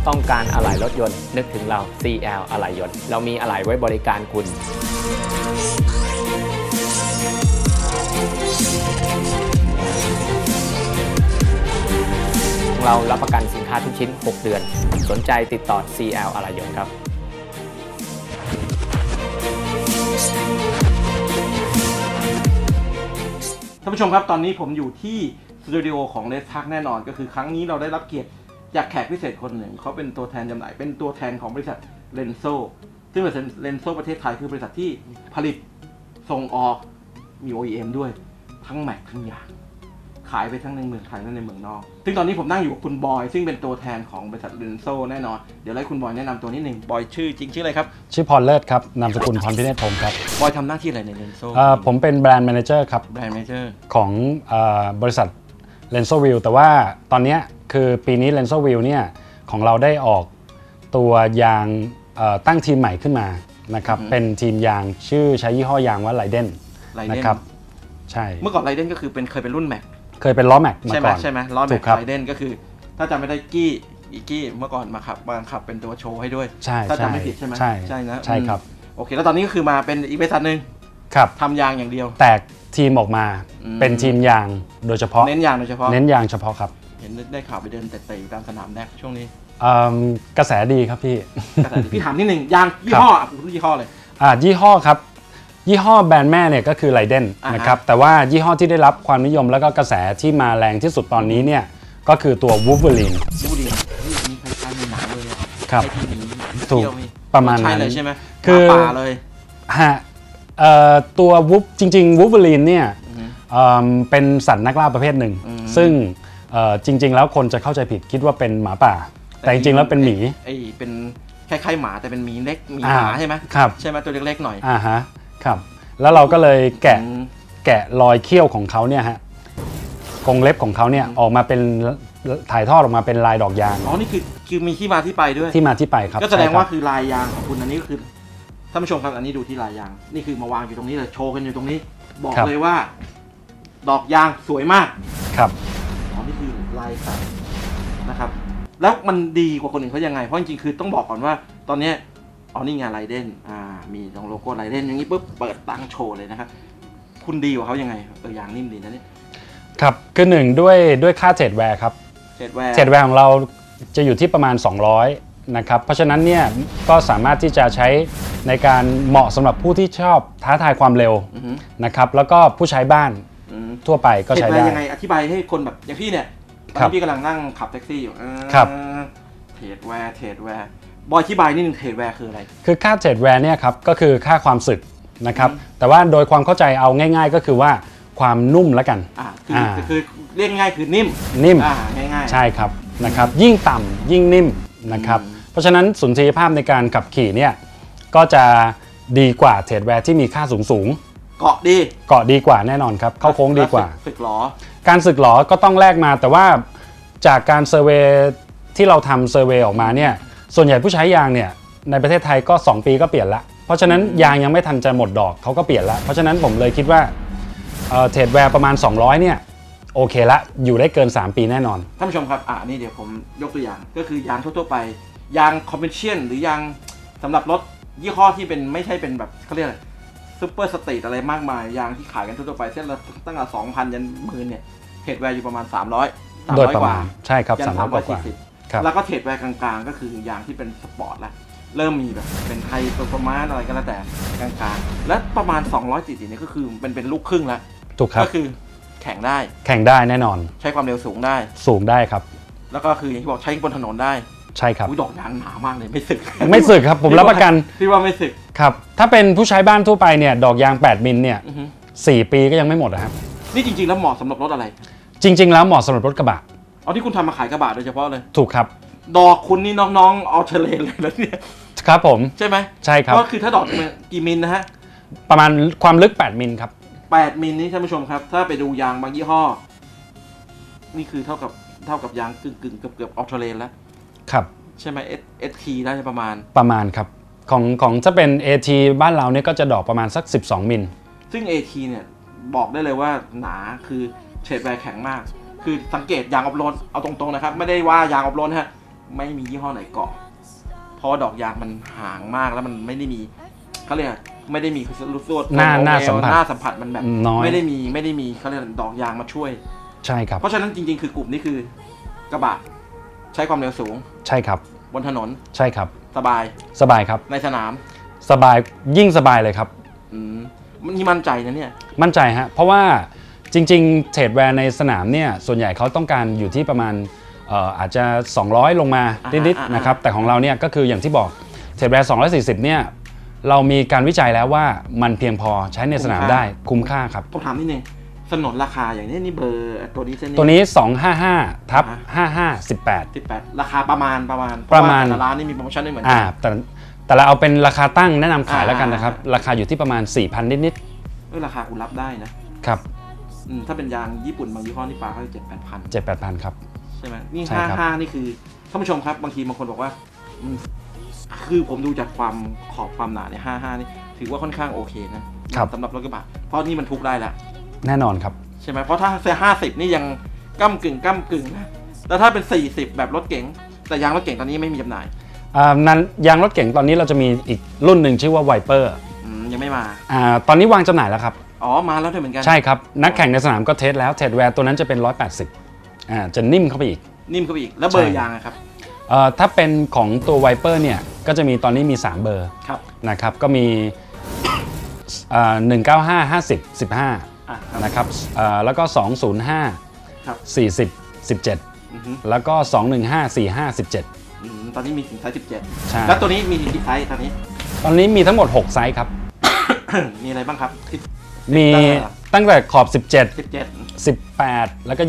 ต้องการอะไหล่รถยนต์นึกถึงเรา CL อะไหล่ยนต์เรามีอะไหล่ไว้บริการคุณเรารับประกันสินค้าทุกชิ้น 6 เดือนสนใจติดต่อ CL อะไหล่ยนต์ครับท่านผู้ชมครับตอนนี้ผมอยู่ที่สตูดิโอของเลสทักแน่นอนก็คือครั้งนี้เราได้รับเกียรติจากแขกพิเศษคนหนึ่งเขาเป็นตัวแทนจำหน่ายเป็นตัวแทนของบริษัทเลนโซซึ่งบริษัทเลนโซประเทศไทยคือบริษัทที่ผลิตส่งออกมี OEM ด้วยทั้งแม็กทั้งยางขายไปทั้งในเมืองไทยและในเมืองนอกซึ่งตอนนี้ผมนั่งอยู่กับคุณบอยซึ่งเป็นตัวแทนของบริษัทเลนโซแน่นอนเดี๋ยวให้คุณบอยแนะนำตัวนิดหนึ่งบอยชื่อจริงชื่ออะไรครับชื่อพรเลิศครับนามสกุลพรพิเนศพงศ์ครับบอยทำหน้าที่อะไรในเลนโซผมเป็นแบรนด์แมเนเจอร์ครับแบรนด์แมเนเจอร์ของบริษัทเลนโซวิลแต่ว่าตอนนี้คือปีนี้เลนโซวิลเนี่ยของเราได้ออกตัวยางตั้งทีมใหม่ขึ้นมานะครับเป็นทีมยางชื่อใช้ยี่ห้อยางว่าไลเดนนะครับใช่เมื่อก่อนไลเดนก็คือเคยเป็นรุ่นแม็กเคยเป็นล้อแม็กมาก่อนใช่ไหมล้อแม็กไลเดนก็คือถ้าจำไม่ได้กี้เมื่อก่อนมาขับเป็นตัวโชว์ให้ด้วยใช่ถ้าจำไม่ผิดใช่ไหมใช่นะใช่ครับโอเคแล้วตอนนี้ก็คือมาเป็นอีกบริษัทหนึ่งครับทำยางอย่างเดียวแตกทีมออกมาเป็นทีมยางโดยเฉพาะเน้นยางโดยเฉพาะครับเห็นได้ข่าวไปเดินเตะตามสนามแดกช่วงนี้กระแสดีครับพี่กระแสดีพี่ถามนิดหนึ่งยางยี่ห้อยี่ห้อเลยยี่ห้อครับยี่ห้อแบรนด์แม่เนี่ยก็คือไลเดนนะครับแต่ว่ายี่ห้อที่ได้รับความนิยมแล้วก็กระแสที่มาแรงที่สุดตอนนี้เนี่ยก็คือตัววูล์ฟเวอรีนนี่คล้ายๆในหนังเลยครับถูกประมาณนั้นใช่ไหมคือป่าเลยตัววูฟจริงๆวูล์ฟเวอรีนเนี่ยเป็นสัตว์นักล่าประเภทหนึ่งซึ่งจริงๆแล้วคนจะเข้าใจผิดคิดว่าเป็นหมาป่าแต่จริงๆแล้วเป็นหมีเป็นคล้ายๆหมาแต่เป็นหมีเล็กหมีหมาใช่ไหมครับใช่ไหมตัวเล็กๆหน่อยฮะครับแล้วเราก็เลยแกะรอยเขี้ยวของเขาเนี่ยฮะกรงเล็บของเขาเนี่ยออกมาเป็นถ่ายทอดออกมาเป็นลายดอกยางนี่คือมีที่มาที่ไปด้วยที่มาที่ไปครับก็แสดงว่าคือลายยางของคุณอันนี้ก็คือท่านผู้ชมครับอันนี้ดูที่ลายยางนี่คือมาวางอยู่ตรงนี้เลยโชว์กันอยู่ตรงนี้บอกเลยว่าดอกยางสวยมากครับนี่คือลายสัตว์นะครับแล้วมันดีกว่าคนอื่นเขายังไงเพราะจริงๆคือต้องบอกก่อนว่าตอนนี้นี่ไงไลเดนมีตรงโลโก้ไลเดนอย่างนี้ปุ๊บเปิดตั้งโชว์เลยนะครับคุณดีกว่าเขายังไงยางนิ่มดีนะนี่ครับคือหนึ่งด้วยค่าเทรดแวร์ครับเทรดแวร์ของเราจะอยู่ที่ประมาณ200นะครับเพราะฉะนั้นเนี่ยก็สามารถที่จะใช้ในการเหมาะสำหรับผู้ที่ชอบท้าทายความเร็วนะครับแล้วก็ผู้ใช้บ้านทั่วไปก็ใช้ได้ยังไงอธิบายให้คนแบบอย่างพี่เนี่ยตอนนี้พี่กำลังนั่งขับแท็กซี่อยู่ครับเทรดแวร์บอยอธิบายนิดนึงเทรดแวร์คืออะไรคือค่าเทรดแวร์เนี่ยครับก็คือค่าความสึกนะครับแต่ว่าโดยความเข้าใจเอาง่ายๆก็คือว่าความนุ่มแล้วกันคือเรียกง่ายคือนิ่มง่ายใช่ครับนะครับยิ่งต่ำยิ่งนิ่มนะครับเพราะฉะนั้นสุนทรียภาพในการขับขี่เนี่ยก็จะดีกว่าเทรดแวร์ที่มีค่าสูงเกาะดีกว่าแน่นอนครับเข้าโค้งดีกว่าสึกหรอการสึกหรอก็ต้องแลกมาแต่ว่าจากการเซอร์เวย์ที่เราทำเซอร์เวย์ออกมาเนี่ยส่วนใหญ่ผู้ใช้ยางเนี่ยในประเทศไทยก็2ปีก็เปลี่ยนละเพราะฉะนั้นยางยังไม่ทันจะหมดดอกเขาก็เปลี่ยนละเพราะฉะนั้นผมเลยคิดว่าเทรดแวร์ประมาณ200เนี่ยโอเคละอยู่ได้เกิน3ปีแน่นอนท่านผู้ชมครับนี่เดี๋ยวผมยกตัวอย่างก็คือยางทั่วๆไปยางคอมเมอร์เชียลหรือยางสำหรับรถยี่ห้อที่เป็นไม่ใช่เป็นแบบเขาเรียกอะไรซุปเปอร์สตรีทอะไรมากมายยางที่ขายกันทั่วๆไปเส้นละตั้งแต่ 2,000 ยัน10,000เนี่ยเทรดแวร์อยู่ประมาณ300 โดยประมาณใช่ครับ300 กว่าแล้วก็เทรดแวร์กลางๆก็คือยางที่เป็นสปอร์ตแล้วเริ่มมีแบบเป็นไฮเปอร์ฟอร์มานซ์อะไรก็แล้วแต่กลางๆและประมาณ240เนี่ยก็คือเป็นลูกครึ่งแล้วถูกครับก็คือแข่งได้แน่นอนใช้ความเร็วสูงได้ครับแล้วก็คืออย่างที่บอกใช้บนถนนได้ใช่ครับดอกยางหนามากเลยไม่สึกครับผมรับประกันที่ว่าไม่สึกครับถ้าเป็นผู้ใช้บ้านทั่วไปเนี่ยดอกยาง8มิลเนี่ย4 ปีก็ยังไม่หมดนะครับนี่จริงๆแล้วเหมาะสำหรับรถอะไรจริงๆแล้วเหมาะสำหรับรถกระบะที่คุณทำมาขายกระบะโดยเฉพาะเลยถูกครับดอกคุณนี่น้องๆเอาเทเลนเลยแล้วเนี่ยครับผมใช่ไหมใช่ครับก็คือถ้าดอกกี่มิลนะฮะประมาณความลึก8มิลครับ 8มิลนี่ท่านผู้ชมครับถ้าไปดูยางบางยี่ห้อนี่คือเท่ากับยางกึ่งเกือบออโตเลนแล้วครับใช่ไหมST ได้ประมาณครับของจะเป็น AT บ้านเราเนี่ยก็จะดอกประมาณสัก12มิลซึ่ง AT เนี่ยบอกได้เลยว่าหนาคือเทรดแวร์แข็งมากคือสังเกตยางออฟโรดเอาตรงๆนะครับไม่ได้ว่ายางออฟโรดฮะไม่มียี่ห้อไหนเกาะเพราะว่าดอกยางมันห่างมากแล้วมันไม่ได้มีเขาเรียกไม่ได้มีรู้สึกหน้าสัมผัสมันแบบน้อยไม่ได้มีเขาเรียกดอกยางมาช่วยใช่ครับเพราะฉะนั้นจริงๆคือกลุ่มนี้คือกระบะใช้ความเร็วสูงใช่ครับบนถนนใช่ครับสบายครับในสนามสบายยิ่งสบายเลยครับนี่มั่นใจนะเนี่ยมั่นใจฮะเพราะว่าจริงๆเทรดแวร์ในสนามเนี่ยส่วนใหญ่เขาต้องการอยู่ที่ประมาณอาจจะ200ลงมานิดๆนะครับแต่ของเราเนี่ยก็คืออย่างที่บอกเทรดแวร์240เนี่ยเรามีการวิจัยแล้วว่ามันเพียงพอใช้ในสนามได้คุ้มค่าครับต้องถามนิดนึงสนนราคาอย่างนี้นี่เบอร์ตัวนี้เส้นตัวนี้255/5518 ราคาประมาณแต่ร้านนี่มีโปรโมชั่นได้เหมือนกันแต่เราเอาเป็นราคาตั้งแนะนำขายแล้วกันนะครับราคาอยู่ที่ประมาณ 4,000 นิดๆราคาคุณรับได้นะครับถ้าเป็นยางญี่ปุ่นบางยี่ห้อนี่ปลาเขา7-8,000 ครับใช่ไหมนี่55นี่คือท่านผู้ชมครับบางทีบางคนบอกว่าคือผมดูจากความขอบความหนาเนี่ย55นี่ถือว่าค่อนข้างโอเคนะสำหรับรถกระบะเพราะนี่มันทุกได้แล้วแน่นอนครับใช่ไหมเพราะถ้า50นี่ยังก้ำกึ่งนะแต่ถ้าเป็น40แบบรถเก๋งแต่ยางรถเก๋งตอนนี้ไม่มีจำหน่ายนั้นยางรถเก๋งตอนนี้เราจะมีอีกรุ่นหนึ่งชื่อว่าไวเปอร์ยังไม่มาตอนนี้วางจำหน่ายแล้วครับมาแล้วด้วยเหมือนกันใช่ครับนักแข่งในสนามก็เทสแล้วเทสแวร์ตัวนั้นจะเป็น180จะนิ่มเข้าไปอีกแล้วเบอร์ยางครับถ้าเป็นของตัวไวเปอร์เนี่ยก็จะมีตอนนี้มี3เบอร์นะครับก็มี195 50 15นะครับแล้วก็205 40 17แล้วก็215 45 17 ตอนนี้มีถึงไซส์17แล้วตัวนี้มีกี่ไซส์ตอนนี้มีทั้งหมด6ไซส์ครับมีอะไรบ้างครับมีตั้งแต่ขอบ17 18แล้วก็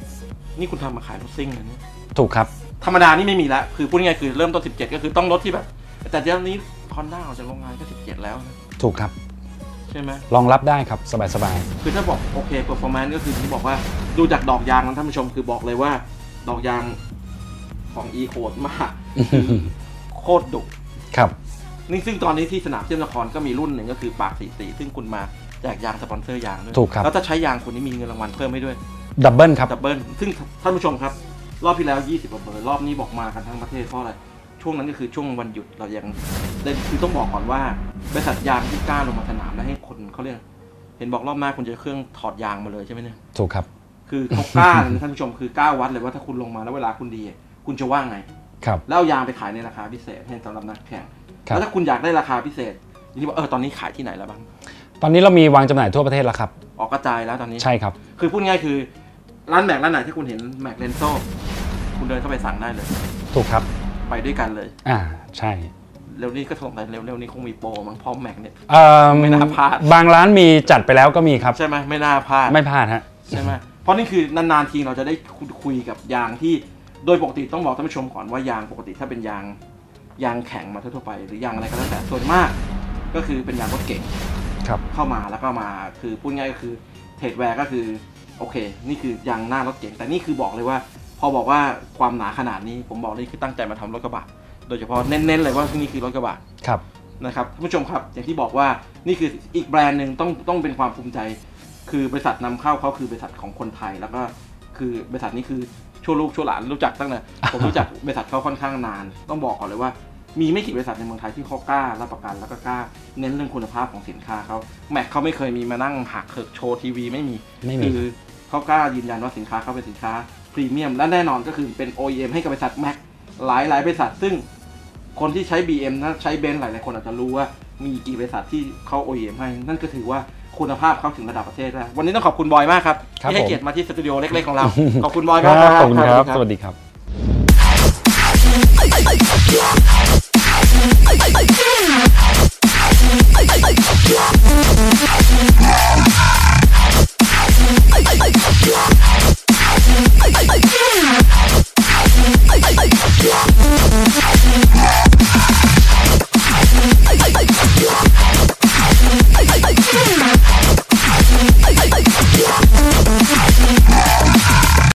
20 นี่คุณทำมาขายรถซิ่งเลยเนี่ยถูกครับธรรมดานี่ไม่มีแล้วคือพูดง่ายๆคือเริ่มต้น17ก็คือต้องรถที่แบบแต่เดี๋ยวนี้ Honda ออกจากโรงงานก็17แล้วถูกครับใช่ไหมรองรับได้ครับสบายคือถ้าบอกโอเค performance ก็คือที่บอกว่าดูจากดอกยางนั้นท่านผู้ชมคือบอกเลยว่าดอกยางของ E-Code มากโคตรดุครับนี่ซึ่งตอนนี้ที่สนามเทียมนครก็มีรุ่นหนึ่งก็คือปาก44ซึ่งคุณมาแจกยางสปอนเซอร์ยางด้วยถูกครับแล้วถ้าใช้ยางคุณนี่มีเงินรางวัลเพิ่มให้ด้วยดับเบิลครับดับเบิลซึ่งท่านผู้ชมครับรอบที่แล้ว20กว่าเบอร์รอบนี้บอกมากันทั้งประเทศเพราะอะไรช่วงนั้นก็คือช่วงวันหยุดเรายังคือต้องบอกก่อนว่าบริษัทยางที่กล้าลงมาสนามและให้คนเขาเรียกเห็นบอกรอบหน้าคุณจะเครื่องถอดยางมาเลยใช่ไหมเนี่ยถูกครับคือเขากล้าท่านผู้ชมคือกล้าวัดเลยว่าถ้าคุณลงมาแล้วเวลาคุณดีคุณจะว่าไงครับแล้วยางไปขายในราคาพิเศษให้สำหรับนักแข่งแล้วถ้าคุณอยากได้ราคาพิเศษนี่บอกตอนนี้ขายที่ไหนแล้วบ้างตอนนี้เรามีวางจำหน่ายทั่วประเทศแล้วครับออกกระจายแล้วตอนนี้ใช่ครับคือพูดง่ายคือร้านแม็กร้านไหนที่คุณเห็นแม็กเลนโซ่คุณเดินเข้าไปสั่งได้เลยถูกครับไปด้วยกันเลยใช่เร็วนี้ก็ส่งไปเร็วนี้คงมีโปรมั้งพร้อมแม็กเนี่ยไม่น่าพลาดบางร้านมีจัดไปแล้วก็มีครับใช่ไหมไม่น่าพลาดไม่พลาดฮะใช่ไหมเพราะนี่คือนานๆทีเราจะได้คุยกับยางที่โดยปกติต้องบอกท่านผู้ชมก่อนว่ายางปกติถ้าเป็นยางแข็งมาทั่วไปหรือยางอะไรก็แล้วแต่ส่วนมากก็คือเป็นยางรถเก๋งเข้ามาแล้วก็มาคือพูดง่ายก็คือเทรดแวร์ก็คือโอเคนี่คือยางหน้ารถเก๋งแต่นี่คือบอกเลยว่าพอบอกว่าความหนาขนาดนี้ผมบอกเลยคือตั้งใจมาทำรถกระบะโดยเฉพาะเน้นๆเลยว่าที่นี่คือรถกระบะนะครับท่านผู้ชมครับอย่างที่บอกว่านี่คืออีกแบรนด์หนึ่งต้องเป็นความภูมิใจคือบริษัทนำเข้าเขาคือบริษัทของคนไทยแล้วก็คือบริษัทนี้คือชั่วลูกชั่วหลานรู้จักตั้งแต่ผมรู้จักบริษัทเขาค่อนข้างนานต้องบอกก่อนเลยว่ามีไม่กี่บริษัทในเมืองไทยที่เขากล้ารับประกันแล้วก็กล้าเน้นเรื่องคุณภาพของสินค้าเขาแม็กเขาไม่เคยมีมานั่งหักเขิกโชว์ทีวีไม่มีคือเขากล้ายืนยันว่าสินค้าเขาเป็นสินค้าพรีเมียมและแน่นอนก็คือเป็น OEM ให้กับบริษัทแม็กหลายบริษัทซึ่งคนที่ใช้ BM นะใช้เบนซ์หลายคนอาจจะรู้ว่ามีกี่บริษัทที่เขา OEM ให้นั่นก็ถือว่าคุณภาพเข้าถึงระดับประเทศแล้ววันนี้ต้องขอบคุณบอยมากครับที่ให้เกียรติมาที่สตูดิโอเล็กๆของเราขอบคุณบอยมากครับขอบคุณครับสวัสดีครับ